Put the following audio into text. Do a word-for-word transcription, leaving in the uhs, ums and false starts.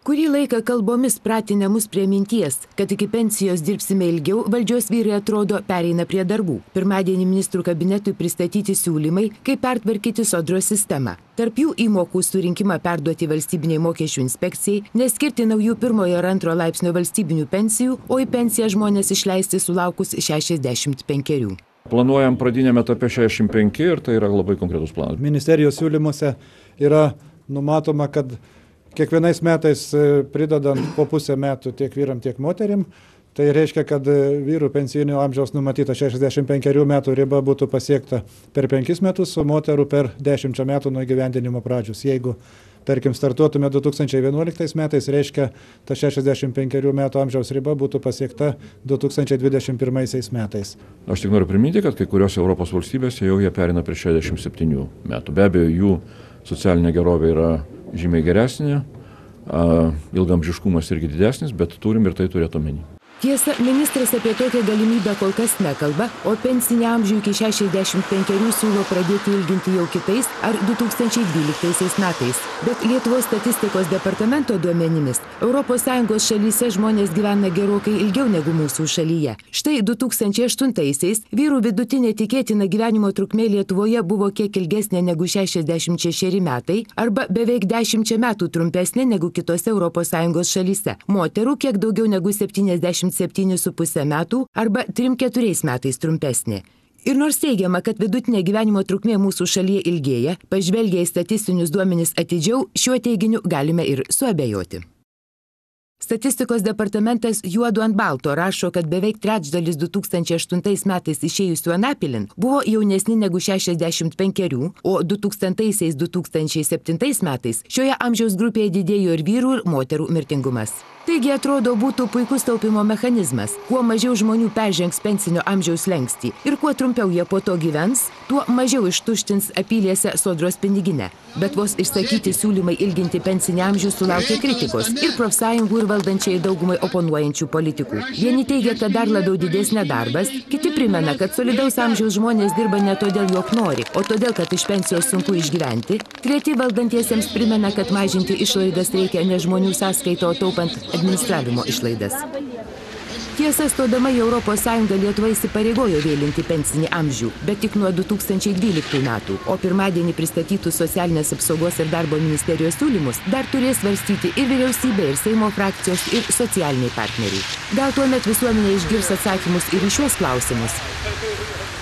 Kurį laiką kalbomis pratinę mus prie minties, kad iki pensijos dirbsime ilgiau, valdžios vyrai atrodo pereina prie darbų. Pirmadienį ministrų kabinetui pristatyti siūlymai, kaip pertvarkyti sodros sistemą. Tarp jų įmokų surinkimą perduoti valstybiniai mokesčių inspekcijai, neskirti naujų pirmojo ir antro laipsnio valstybinių pensijų, o į pensiją žmonės išleisti sulaukus šešiasdešimt penkerių. Planuojam pradinėme etape šešiasdešimt penki ir tai yra labai konkretus planas. Ministerijos siūlymuose yra numatoma, kad kiekvienais metais pridedant po pusę metų tiek vyram, tiek moterim, tai reiškia, kad vyrų pensijinio amžiaus numatyta šešiasdešimt penkerių metų riba būtų pasiekta per penkis metus, o moterų per dešimt metų nuo įgyvendinimo pradžios. Jeigu, tarkim, startuotume du tūkstančiai vienuoliktais metais, reiškia, ta šešiasdešimt penkerių metų amžiaus riba būtų pasiekta du tūkstančiai dvidešimt pirmaisiais metais. Aš tik noriu priminti, kad kai kuriuose Europos valstybėse jau jie perina prie šešiasdešimt septynių metų. Be abejo, jų socialinė gerovė yra žymiai geresnė, ilgamžiškumas irgi didesnis, bet turim ir tai turėti omeny. Tiesa, ministras apie tokią galimybę kol kas nekalba, o pensinį amžių iki šešiasdešimt penkerių siūlo pradėti ilginti jau kitais ar du tūkstančiai dvyliktaisiais metais. Bet Lietuvos statistikos departamento duomenimis Europos Sąjungos šalyse žmonės gyvena gerokai ilgiau negu mūsų šalyje. Štai du tūkstančiai aštuntaisiais vyrų vidutinė tikėtina gyvenimo trukmė Lietuvoje buvo kiek ilgesnė negu šešiasdešimt šešeri metai arba beveik dešimčia metų trumpesnė negu kitose Europos Sąjungos šalyse. Moterų kiek daugiau negu septyniasdešimt septyni su puse metų arba trim keturiais metais trumpesnė. Ir nors teigiama, kad vidutinė gyvenimo trukmė mūsų šalyje ilgėja, pažvelgę į statistinius duomenis atidžiau, šiuo teiginiu galime ir suabejoti. Statistikos departamentas juodu ant balto rašo, kad beveik trečdalis du tūkstančiai aštuntais metais išėjusių anapilin buvo jaunesni negu šešiasdešimt penkerių, o du tūkstantaisiais - du tūkstančiai septintais metais šioje amžiaus grupėje didėjo ir vyrų ir moterų mirtingumas. Taigi atrodo būtų puikus taupimo mechanizmas. Kuo mažiau žmonių peržengs pensinio amžiaus slenkstį ir kuo trumpiau jie po to gyvens, tuo mažiau ištuštins apylėse sodros piniginę. Bet vos išsakyti siūlymai ilginti pensinį amžių sulaukia kritikos ir profsąjungų ir valdančiai daugumai oponuojančių politikų. Vieni teigia, kad dar labiau didės nedarbas, kiti primena, kad solidaus amžiaus žmonės dirba ne todėl, jog nori, o todėl, kad iš pensijos sunku išgyventi. Treti valdantiesiems primena, kad mažinti išlaidas reikia ne žmonių sąskaito, o taupant administravimo išlaidas. Tiesa, stodama į Europos Sąjungą Lietuva įsipareigojo vėlinti pensinį amžių, bet tik nuo du tūkstančiai dvyliktų metų, o pirmadienį pristatytų socialinės apsaugos ir darbo ministerijos siūlymus dar turės svarstyti ir vyriausybė, ir Seimo frakcijos, ir socialiniai partneriai. Gal tuomet visuomenė išgirs atsakymus ir į šiuos klausimus.